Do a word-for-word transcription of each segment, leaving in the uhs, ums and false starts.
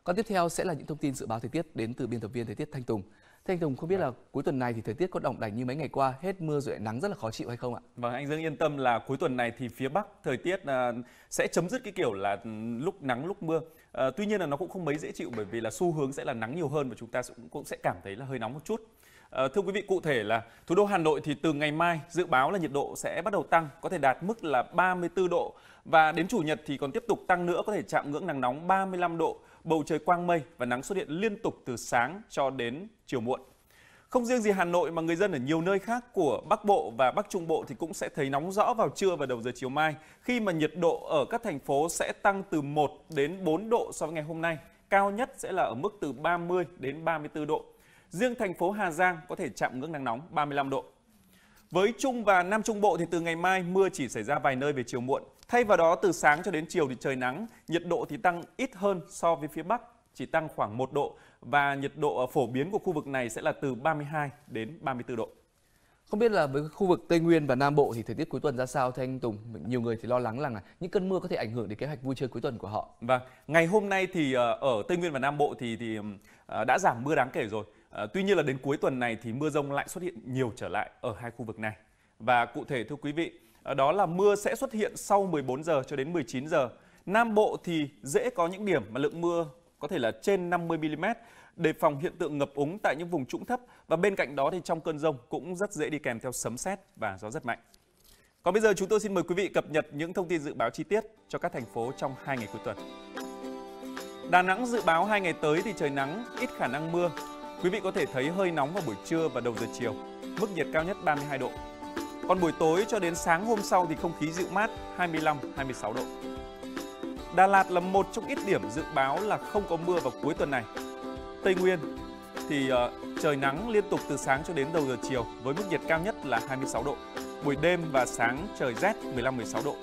Còn tiếp theo sẽ là những thông tin dự báo thời tiết đến từ biên tập viên thời tiết Thanh Tùng. Thanh Tùng, không biết là cuối tuần này thì thời tiết có đỏng đảnh như mấy ngày qua, hết mưa rồi lại nắng rất là khó chịu hay không ạ? Vâng, anh Dương yên tâm là cuối tuần này thì phía Bắc thời tiết uh, sẽ chấm dứt cái kiểu là lúc nắng lúc mưa. Uh, tuy nhiên là nó cũng không mấy dễ chịu, bởi vì là xu hướng sẽ là nắng nhiều hơn và chúng ta cũng, cũng sẽ cảm thấy là hơi nóng một chút. Uh, thưa quý vị, cụ thể là thủ đô Hà Nội thì từ ngày mai dự báo là nhiệt độ sẽ bắt đầu tăng, có thể đạt mức là ba mươi tư độ, và đến Chủ nhật thì còn tiếp tục tăng nữa, có thể chạm ngưỡng nắng nóng ba mươi lăm độ, bầu trời quang mây và nắng xuất hiện liên tục từ sáng cho đến chiều muộn. Không riêng gì Hà Nội mà người dân ở nhiều nơi khác của Bắc Bộ và Bắc Trung Bộ thì cũng sẽ thấy nóng rõ vào trưa và đầu giờ chiều mai, khi mà nhiệt độ ở các thành phố sẽ tăng từ một đến bốn độ so với ngày hôm nay, cao nhất sẽ là ở mức từ ba mươi đến ba mươi tư độ. Riêng thành phố Hà Giang có thể chạm ngưỡng nắng nóng ba mươi lăm độ. Với Trung và Nam Trung Bộ thì từ ngày mai mưa chỉ xảy ra vài nơi về chiều muộn. Thay vào đó từ sáng cho đến chiều thì trời nắng, nhiệt độ thì tăng ít hơn so với phía Bắc, chỉ tăng khoảng một độ, và nhiệt độ phổ biến của khu vực này sẽ là từ ba mươi hai đến ba mươi tư độ. Không biết là với khu vực Tây Nguyên và Nam Bộ thì thời tiết cuối tuần ra sao thưa anh Tùng? Nhiều người thì lo lắng là những cơn mưa có thể ảnh hưởng đến kế hoạch vui chơi cuối tuần của họ. Vâng, ngày hôm nay thì ở Tây Nguyên và Nam Bộ thì thì đã giảm mưa đáng kể rồi. Tuy nhiên là đến cuối tuần này thì mưa dông lại xuất hiện nhiều trở lại ở hai khu vực này. Và cụ thể thưa quý vị, đó là mưa sẽ xuất hiện sau mười bốn giờ cho đến mười chín giờ. Nam Bộ thì dễ có những điểm mà lượng mưa có thể là trên năm mươi mi li mét, đề phòng hiện tượng ngập úng tại những vùng trũng thấp, và bên cạnh đó thì trong cơn dông cũng rất dễ đi kèm theo sấm sét và gió rất mạnh. Còn bây giờ chúng tôi xin mời quý vị cập nhật những thông tin dự báo chi tiết cho các thành phố trong hai ngày cuối tuần. Đà Nẵng dự báo hai ngày tới thì trời nắng, ít khả năng mưa. Quý vị có thể thấy hơi nóng vào buổi trưa và đầu giờ chiều, mức nhiệt cao nhất ba mươi hai độ. Còn buổi tối cho đến sáng hôm sau thì không khí dịu mát, hai mươi lăm đến hai mươi sáu độ. Đà Lạt là một trong ít điểm dự báo là không có mưa vào cuối tuần này. Tây Nguyên thì uh, trời nắng liên tục từ sáng cho đến đầu giờ chiều với mức nhiệt cao nhất là hai mươi sáu độ. Buổi đêm và sáng trời rét mười lăm đến mười sáu độ.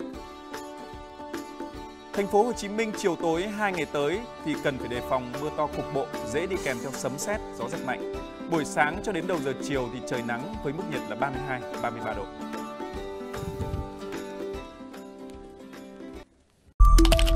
Thành phố Hồ Chí Minh chiều tối hai ngày tới thì cần phải đề phòng mưa to cục bộ, dễ đi kèm theo sấm sét, gió rất mạnh. Buổi sáng cho đến đầu giờ chiều thì trời nắng với mức nhiệt là ba mươi hai đến ba mươi ba độ.